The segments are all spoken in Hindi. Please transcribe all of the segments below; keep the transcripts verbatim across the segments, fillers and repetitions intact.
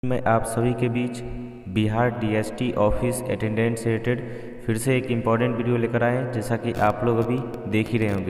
मैं आप सभी के बीच बिहार डीएसटी ऑफिस अटेंडेंट से रिलेटेड फिर से एक इम्पॉर्टेंट वीडियो लेकर आए हैं, जैसा कि आप लोग अभी देख ही रहे होंगे।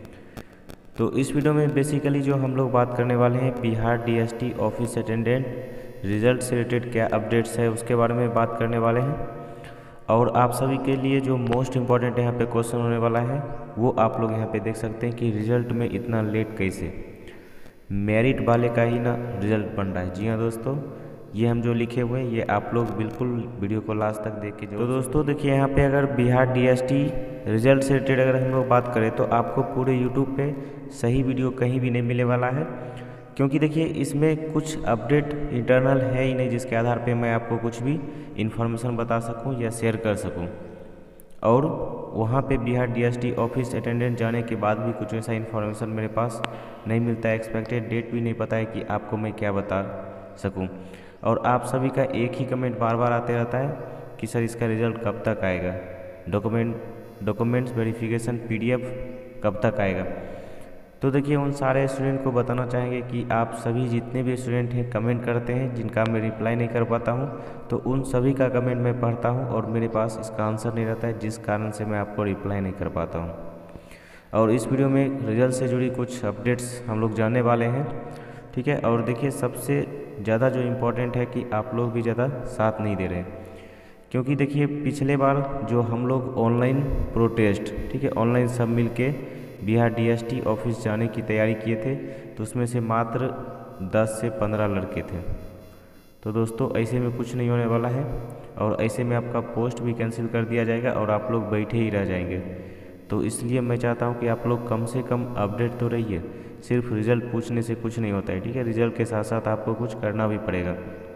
तो इस वीडियो में बेसिकली जो हम लोग बात करने वाले हैं Bihar DST office attendant result से रिलेटेड क्या अपडेट्स है उसके बारे में बात करने वाले हैं। और आप सभी के लिए जो मोस्ट इम्पॉर्टेंट यहाँ पे क्वेश्चन होने वाला है वो आप लोग यहाँ पे देख सकते हैं कि रिजल्ट में इतना लेट कैसे, मेरिट वाले का ही ना रिजल्ट बन रहा है। जी हाँ दोस्तों, ये हम जो लिखे हुए हैं ये आप लोग बिल्कुल वीडियो को लास्ट तक देख के जो तो दोस्तों देखिए यहाँ पे अगर बिहार डीएसटी रिजल्ट से रिलेटेड अगर हम लोग बात करें तो आपको पूरे यूट्यूब पे सही वीडियो कहीं भी नहीं मिलने वाला है, क्योंकि देखिए इसमें कुछ अपडेट इंटरनल है ही नहीं जिसके आधार पे मैं आपको कुछ भी इन्फॉर्मेशन बता सकूं या शेयर कर सकूं। और वहाँ पे बिहार डीएसटी ऑफिस अटेंडेंट जाने के बाद भी कुछ ऐसा इन्फॉर्मेशन मेरे पास नहीं मिलता है, एक्सपेक्टेड डेट भी नहीं पता है कि आपको मैं क्या बता सकूं। और आप सभी का एक ही कमेंट बार बार आते रहता है कि सर इसका रिज़ल्ट कब तक आएगा, डॉक्यूमेंट डॉक्यूमेंट्स वेरिफिकेशन पीडीएफ कब तक आएगा। तो देखिए उन सारे स्टूडेंट को बताना चाहेंगे कि आप सभी जितने भी स्टूडेंट हैं कमेंट करते हैं जिनका मैं रिप्लाई नहीं कर पाता हूं, तो उन सभी का कमेंट मैं पढ़ता हूं और मेरे पास इसका आंसर नहीं रहता है, जिस कारण से मैं आपको रिप्लाई नहीं कर पाता हूं। और इस वीडियो में रिजल्ट से जुड़ी कुछ अपडेट्स हम लोग जानने वाले हैं, ठीक है। और देखिए सबसे ज़्यादा जो इम्पोर्टेंट है कि आप लोग भी ज़्यादा साथ नहीं दे रहे हैं, क्योंकि देखिए पिछले बार जो हम लोग ऑनलाइन प्रोटेस्ट, ठीक है, ऑनलाइन सब मिल के बिहार डीएसटी ऑफिस जाने की तैयारी किए थे, तो उसमें से मात्र दस से पंद्रह लड़के थे। तो दोस्तों ऐसे में कुछ नहीं होने वाला है और ऐसे में आपका पोस्ट भी कैंसिल कर दिया जाएगा और आप लोग बैठे ही रह जाएंगे। तो इसलिए मैं चाहता हूं कि आप लोग कम से कम अपडेट तो रहिए, सिर्फ रिज़ल्ट पूछने से कुछ नहीं होता है, ठीक है। रिज़ल्ट के साथ साथ आपको कुछ करना भी पड़ेगा।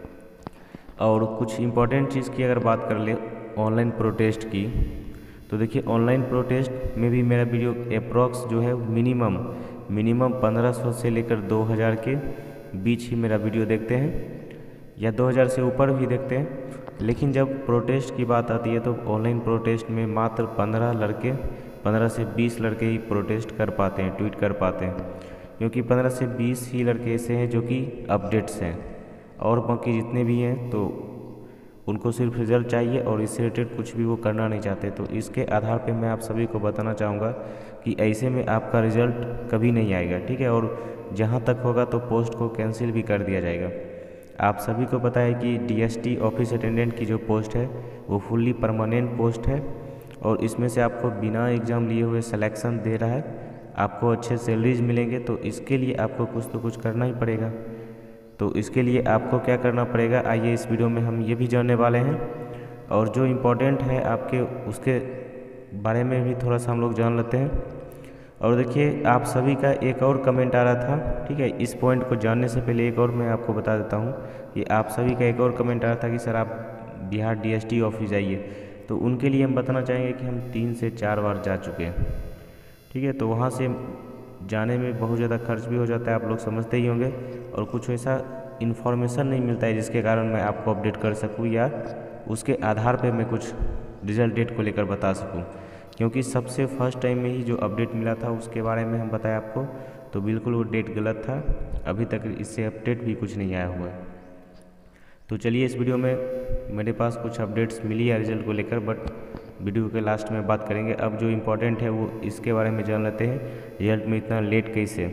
और कुछ इम्पॉर्टेंट चीज़ की अगर बात कर ले ऑनलाइन प्रोटेस्ट की, तो देखिए ऑनलाइन प्रोटेस्ट में भी मेरा वीडियो अप्रॉक्स जो है मिनिमम मिनिमम पंद्रह सौ से लेकर दो हज़ार के बीच ही मेरा वीडियो देखते हैं, या दो हज़ार से ऊपर भी देखते हैं। लेकिन जब प्रोटेस्ट की बात आती है तो ऑनलाइन प्रोटेस्ट में मात्र पंद्रह लड़के पंद्रह से बीस लड़के ही प्रोटेस्ट कर पाते हैं, ट्वीट कर पाते हैं, क्योंकि पंद्रह से बीस ही लड़के ऐसे हैं जो कि अपडेट्स हैं, और बाकी जितने भी हैं तो उनको सिर्फ रिज़ल्ट चाहिए और इससे रिलेटेड कुछ भी वो करना नहीं चाहते। तो इसके आधार पे मैं आप सभी को बताना चाहूँगा कि ऐसे में आपका रिज़ल्ट कभी नहीं आएगा, ठीक है। और जहाँ तक होगा तो पोस्ट को कैंसिल भी कर दिया जाएगा। आप सभी को पता है कि डीएसटी ऑफिस अटेंडेंट की जो पोस्ट है वो फुल्ली परमानेंट पोस्ट है, और इसमें से आपको बिना एग्ज़ाम लिए हुए सिलेक्शन दे रहा है, आपको अच्छे सैलरीज मिलेंगे। तो इसके लिए आपको कुछ तो कुछ करना ही पड़ेगा। तो इसके लिए आपको क्या करना पड़ेगा, आइए इस वीडियो में हम ये भी जानने वाले हैं। और जो इम्पोर्टेंट है आपके उसके बारे में भी थोड़ा सा हम लोग जान लेते हैं। और देखिए आप सभी का एक और कमेंट आ रहा था, ठीक है। इस पॉइंट को जानने से पहले एक और मैं आपको बता देता हूँ कि आप सभी का एक और कमेंट आ रहा था कि सर आप बिहार डीएसटी ऑफिस जाइए। तो उनके लिए हम बताना चाहेंगे कि हम तीन से चार बार जा चुके हैं, ठीक है। तो वहाँ से जाने में बहुत ज़्यादा खर्च भी हो जाता है, आप लोग समझते ही होंगे, और कुछ ऐसा इन्फॉर्मेशन नहीं मिलता है जिसके कारण मैं आपको अपडेट कर सकूं या उसके आधार पे मैं कुछ रिजल्ट डेट को लेकर बता सकूं। क्योंकि सबसे फर्स्ट टाइम में ही जो अपडेट मिला था उसके बारे में हम बताया आपको, तो बिल्कुल वो डेट गलत था, अभी तक इससे अपडेट भी कुछ नहीं आया हुआ है। तो चलिए इस वीडियो में मेरे पास कुछ अपडेट्स मिली है रिजल्ट को लेकर, बट वीडियो के लास्ट में बात करेंगे। अब जो इम्पोर्टेंट है वो इसके बारे में जान लेते हैं, रिजल्ट में इतना लेट कैसे।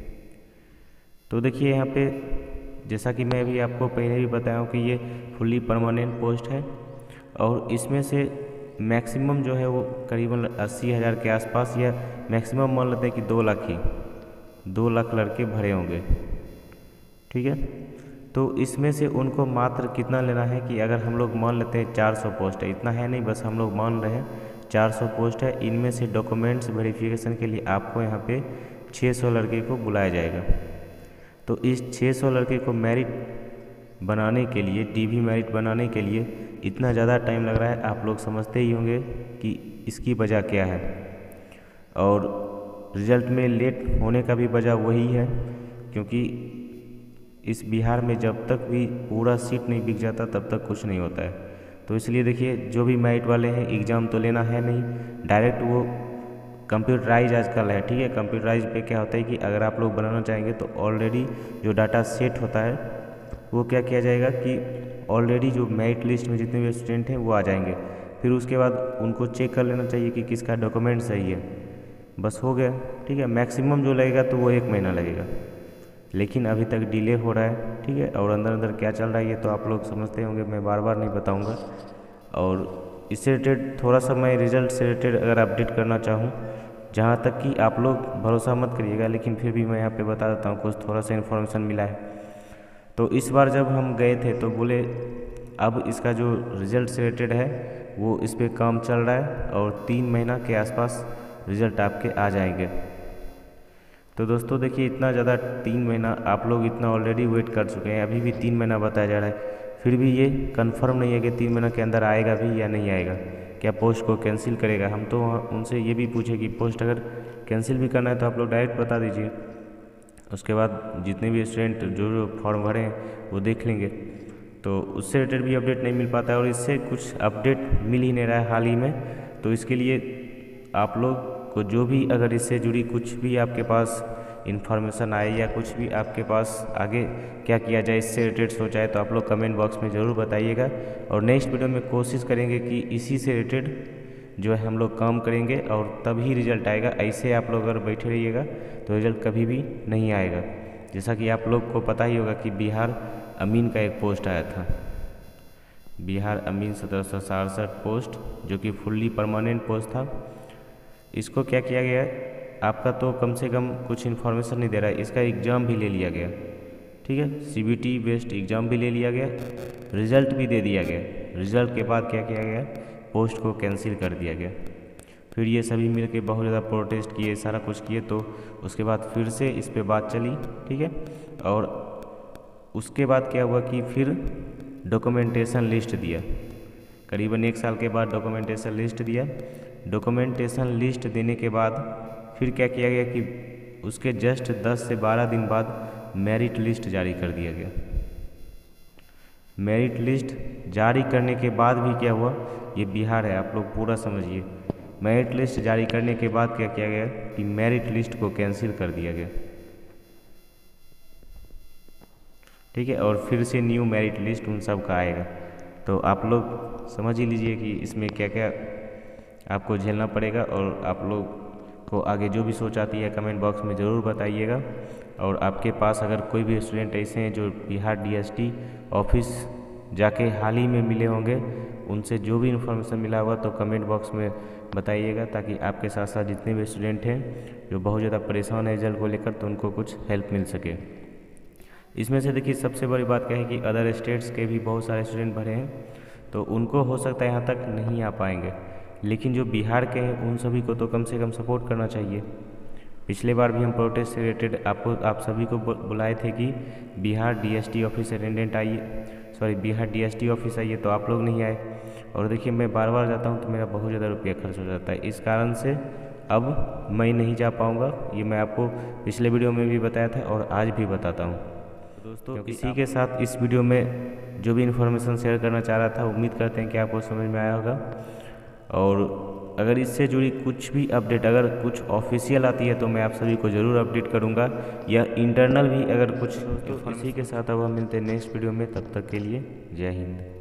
तो देखिए यहाँ पे जैसा कि मैं भी आपको पहले भी बताया हूँ कि ये फुल्ली परमानेंट पोस्ट है, और इसमें से मैक्सिमम जो है वो करीबन अस्सी हज़ार के आसपास, या मैक्सिमम मान लेते हैं कि दो लाख ही दो लाख लड़के भरे होंगे, ठीक है। तो इसमें से उनको मात्र कितना लेना है कि अगर हम लोग मान लेते हैं चार सौ पोस्ट है, इतना है नहीं, बस हम लोग मान रहे हैं चार सौ पोस्ट है, इनमें से डॉक्यूमेंट्स वेरिफिकेशन के लिए आपको यहाँ पे छः सौ लड़के को बुलाया जाएगा। तो इस छः सौ लड़के को मेरिट बनाने के लिए, डीवी मेरिट बनाने के लिए इतना ज़्यादा टाइम लग रहा है, आप लोग समझते ही होंगे कि इसकी वजह क्या है। और रिज़ल्ट में लेट होने का भी वजह वही है, क्योंकि इस बिहार में जब तक भी पूरा सीट नहीं बिक जाता तब तक कुछ नहीं होता है। तो इसलिए देखिए जो भी मेरिट वाले हैं एग्ज़ाम तो लेना है नहीं, डायरेक्ट वो कंप्यूटराइज आजकल है, ठीक है। कंप्यूटराइज पे क्या होता है कि अगर आप लोग बनाना चाहेंगे तो ऑलरेडी जो डाटा सेट होता है वो क्या किया जाएगा कि ऑलरेडी जो मेरिट लिस्ट में जितने भी स्टूडेंट हैं वो आ जाएंगे। फिर उसके बाद उनको चेक कर लेना चाहिए कि किसका डॉक्यूमेंट सही है, बस हो गया। ठीक है, मैक्सिमम जो लगेगा तो वो एक महीना लगेगा, लेकिन अभी तक डिले हो रहा है। ठीक है, और अंदर अंदर क्या चल रहा है ये तो आप लोग समझते होंगे, मैं बार बार नहीं बताऊंगा। और इससे रिलेटेड थोड़ा सा मैं रिजल्ट से रिलेटेड अगर अपडेट करना चाहूँ, जहाँ तक कि आप लोग भरोसा मत करिएगा, लेकिन फिर भी मैं यहाँ पे बता देता हूँ, कुछ थोड़ा सा इन्फॉर्मेशन मिला है। तो इस बार जब हम गए थे तो बोले अब इसका जो रिज़ल्ट से रिलेटेड है वो इस पर काम चल रहा है और तीन महीना के आसपास रिज़ल्ट आपके आ जाएंगे। तो दोस्तों देखिए, इतना ज़्यादा तीन महीना आप लोग इतना ऑलरेडी वेट कर चुके हैं, अभी भी तीन महीना बताया जा रहा है, फिर भी ये कंफर्म नहीं है कि तीन महीना के अंदर आएगा भी या नहीं आएगा, क्या पोस्ट को कैंसिल करेगा। हम तो उनसे ये भी पूछे कि पोस्ट अगर कैंसिल भी करना है तो आप लोग डायरेक्ट बता दीजिए, उसके बाद जितने भी स्टूडेंट जो जो फॉर्म भरे हैं वो देख लेंगे। तो उससे रिलेटेड भी अपडेट नहीं मिल पाता है और इससे कुछ अपडेट मिल ही नहीं रहा है हाल ही में। तो इसके लिए आप लोग को जो भी अगर इससे जुड़ी कुछ भी आपके पास इन्फॉर्मेशन आए या कुछ भी आपके पास आगे क्या किया जाए इससे रिलेटेड सोचा है तो आप लोग कमेंट बॉक्स में ज़रूर बताइएगा। और नेक्स्ट वीडियो में कोशिश करेंगे कि इसी से रिलेटेड जो है हम लोग काम करेंगे और तभी रिज़ल्ट आएगा। ऐसे आप लोग अगर बैठे रहिएगा तो रिज़ल्ट कभी भी नहीं आएगा। जैसा कि आप लोग को पता ही होगा कि बिहार अमीन का एक पोस्ट आया था, बिहार अमीन सत्रह सौ सड़सठ पोस्ट, जो कि फुल्ली परमानेंट पोस्ट था। इसको क्या किया गया, आपका तो कम से कम कुछ इन्फॉर्मेशन नहीं दे रहा है, इसका एग्ज़ाम भी ले लिया गया। ठीक है, सीबीटी बेस्ड एग्ज़ाम भी ले लिया गया, रिज़ल्ट भी दे दिया गया। रिज़ल्ट के बाद क्या किया गया, पोस्ट को कैंसिल कर दिया गया। फिर ये सभी मिल के बहुत ज़्यादा प्रोटेस्ट किए, सारा कुछ किए, तो उसके बाद फिर से इस पे बात चली। ठीक है, और उसके बाद क्या हुआ कि फिर डॉक्यूमेंटेशन लिस्ट दिया, करीबन एक साल के बाद डॉक्यूमेंटेशन लिस्ट दिया। डॉक्यूमेंटेशन लिस्ट देने के बाद फिर क्या किया गया कि उसके जस्ट दस से बारह दिन बाद मेरिट लिस्ट जारी कर दिया गया। मेरिट लिस्ट जारी करने के बाद भी क्या हुआ, ये बिहार है, आप लोग पूरा समझिए। मेरिट लिस्ट जारी करने के बाद क्या किया गया कि मेरिट लिस्ट को कैंसिल कर दिया गया। ठीक है, और फिर से न्यू मेरिट लिस्ट उन सब का आएगा। तो आप लोग समझ ही लीजिए कि इसमें क्या क्या आपको झेलना पड़ेगा। और आप लोग को आगे जो भी सोच आती है कमेंट बॉक्स में ज़रूर बताइएगा। और आपके पास अगर कोई भी स्टूडेंट ऐसे हैं जो बिहार डीएसटी ऑफिस जाके हाल ही में मिले होंगे, उनसे जो भी इन्फॉर्मेशन मिला होगा तो कमेंट बॉक्स में बताइएगा, ताकि आपके साथ साथ जितने भी स्टूडेंट हैं जो बहुत ज़्यादा परेशान है रिजल्ट को लेकर, तो उनको कुछ हेल्प मिल सके। इसमें से देखिए सबसे बड़ी बात क्या है कि अदर स्टेट्स के भी बहुत सारे स्टूडेंट भरे हैं, तो उनको हो सकता है यहाँ तक नहीं आ पाएंगे, लेकिन जो बिहार के हैं उन सभी को तो कम से कम सपोर्ट करना चाहिए। पिछले बार भी हम प्रोटेस्ट से रिलेटेड आपको आप सभी को बुलाए थे कि बिहार डीएसटी ऑफिस अटेंडेंट आइए, सॉरी बिहार डीएसटी ऑफिस आइए, तो आप लोग नहीं आए। और देखिए मैं बार बार जाता हूँ तो मेरा बहुत ज़्यादा रुपया खर्च हो जाता है, इस कारण से अब मैं नहीं जा पाऊँगा। ये मैं आपको पिछले वीडियो में भी बताया था और आज भी बताता हूँ। दोस्तों इसी के साथ इस वीडियो में जो भी इन्फॉर्मेशन शेयर करना चाह रहा था, उम्मीद करते हैं कि आपको समझ में आया होगा। और अगर इससे जुड़ी कुछ भी अपडेट अगर कुछ ऑफिशियल आती है तो मैं आप सभी को ज़रूर अपडेट करूंगा, या इंटरनल भी अगर कुछ। तो इसी के साथ अब हम मिलते हैं नेक्स्ट वीडियो में, तब तक के लिए जय हिंद।